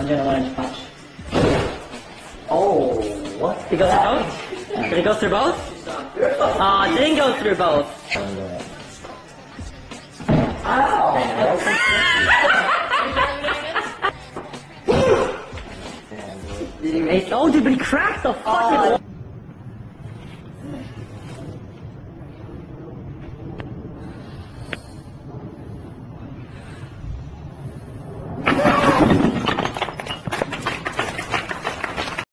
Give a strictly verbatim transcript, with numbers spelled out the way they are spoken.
gonna learn to punch. Oh, what? Did it go through both? Did it go through both? Aw, oh, it didn't go through both. Ow! Did he make? Oh, dude, but he cracked the fucking.